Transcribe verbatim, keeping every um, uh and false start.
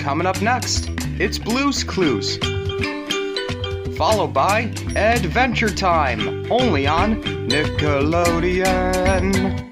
coming up next. It's Blue's Clues. Followed by Adventure Time, only on Nickelodeon.